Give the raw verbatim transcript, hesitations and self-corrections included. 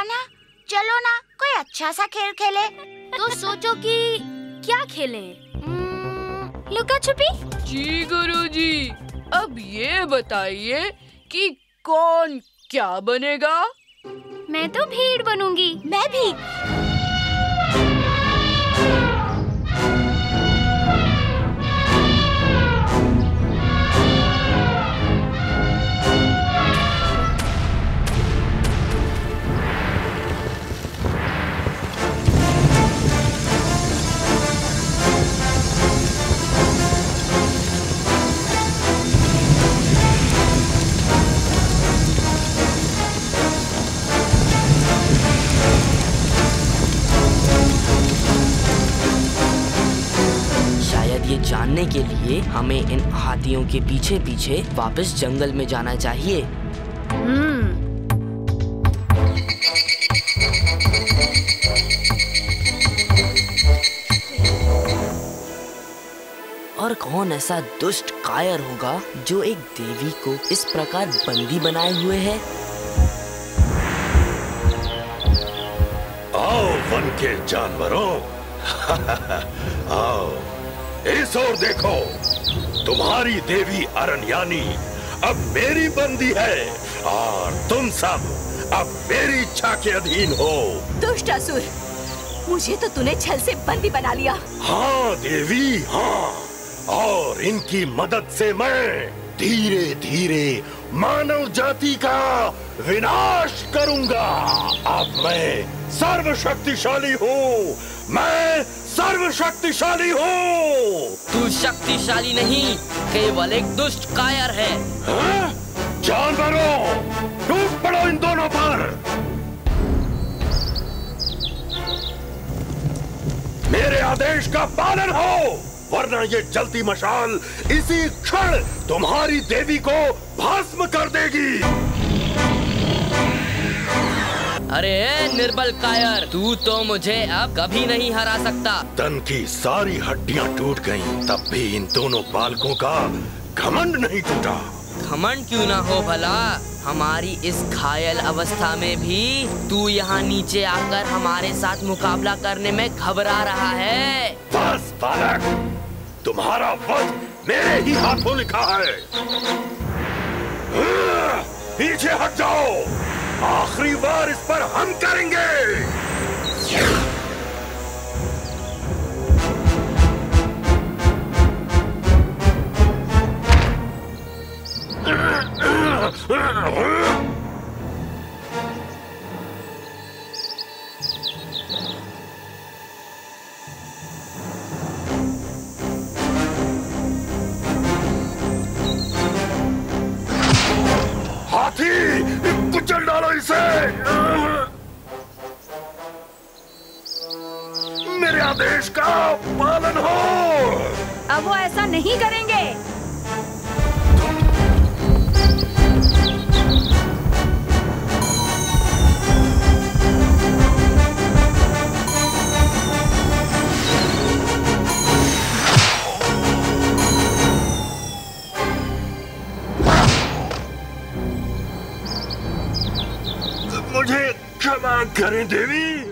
कान्हा, चलो ना कोई अच्छा सा खेल खेले। तो सोचो कि क्या खेलें? लुका छुपी। जी गुरुजी, अब ये बताइए कि कौन क्या बनेगा? मैं तो भीड़ बनूंगी। मैं भी। ये जानने के लिए हमें इन हाथियों के पीछे पीछे वापस जंगल में जाना चाहिए। हम्म। और कौन ऐसा दुष्ट कायर होगा जो एक देवी को इस प्रकार बंदी बनाए हुए है? आओ वन के जानवरों, आओ इस ओर देखो। तुम्हारी देवी अरण्यानी अब मेरी बंदी है और तुम सब अब मेरी इच्छा के अधीन हो। दुष्ट असुर, मुझे तो तूने छल से बंदी बना लिया। हाँ देवी, हाँ, और इनकी मदद से मैं धीरे धीरे मानव जाति का विनाश करूंगा। अब मैं सर्वशक्तिशाली हूँ, मैं सर्वशक्तिशाली हूँ। तू शक्तिशाली नहीं, केवल एक दुष्ट कायर है। हाँ? जानवरों, टूट पड़ो इन दोनों पर। मेरे आदेश का पालन हो, वरना ये जलती मशाल इसी क्षण तुम्हारी देवी को भस्म कर देगी। अरे निर्बल कायर, तू तो मुझे अब कभी नहीं हरा सकता। तन की सारी हड्डियां टूट गईं, तब भी इन दोनों बालकों का घमंड नहीं टूटा। घमंड क्यों ना हो भला, हमारी इस घायल अवस्था में भी तू यहाँ नीचे आकर हमारे साथ मुकाबला करने में घबरा रहा है। बस बालक, तुम्हारा वध मेरे ही हाथों लिखा है। पीछे हट जाओ, आखिरी बार इस पर हम करेंगे। हाथी, कुचल डालो इसे। मेरे आदेश का पालन हो। अब वो ऐसा नहीं करेंगे। मुझे क्षमा करें देवी।